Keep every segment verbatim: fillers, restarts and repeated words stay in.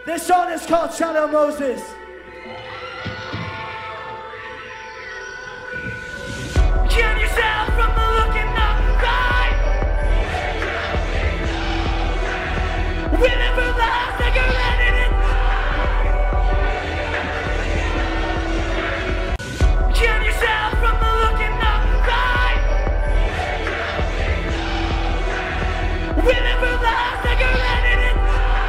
This song is called Shadow Moses. Can you tell from the look in the eye? Whenever the cigarette in it. Can you tell from the look in the eye? Whenever the cigarette in it.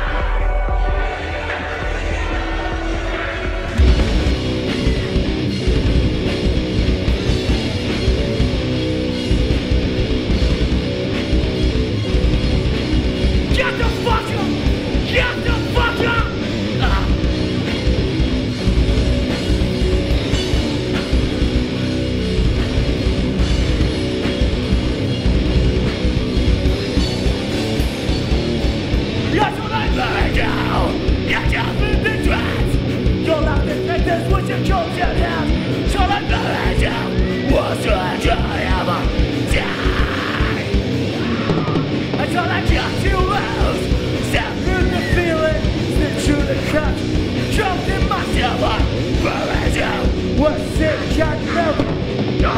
Get the fuck up! Get the fuck up! Ah. That's what I learned now! Get up in the trance! You'll have to take this with your coat and hands! So I learned now! What's your joy ever die? That's all I got to lose! Step in the feeling, slip through the cut. Jumped in myself, I burned out. What's it got never? No!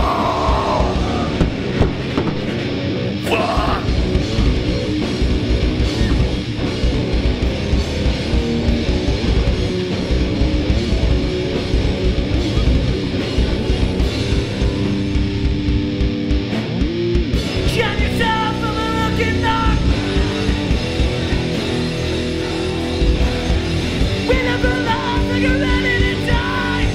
Fuck! Can you tell from the look in the whenever love cigarette in it dies?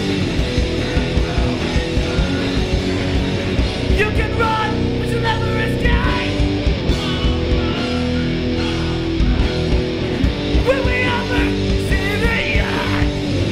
You can run, but you'll never escape. Will we ever see the end?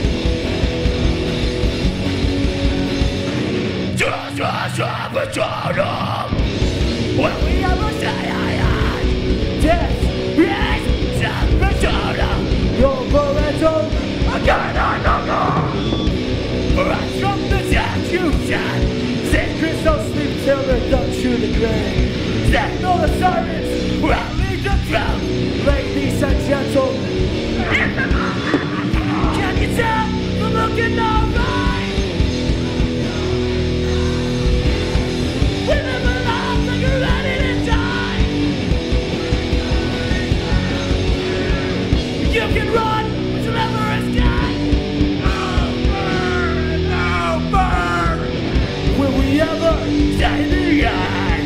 Just a saboteur. Will we ever say I am? This is saboteur. Your parental again and again. Right from the dead you said. Secrets don't sleep till they're done to the grave. Signal the sirens, rally the drum. Ladies and gentlemen, can you tell the look in our eyes? Whenever love like you're ready to die. You can run, but you'll never escape. No burn, no burn. Will we ever say the end?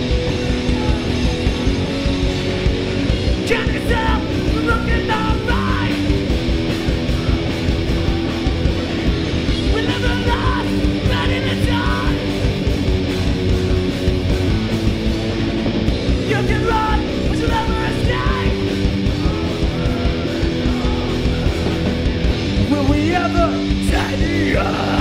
Can you tell the look in our eyes? Whenever love's ready to die. You can run, but you'll never escape. Will we ever say the end?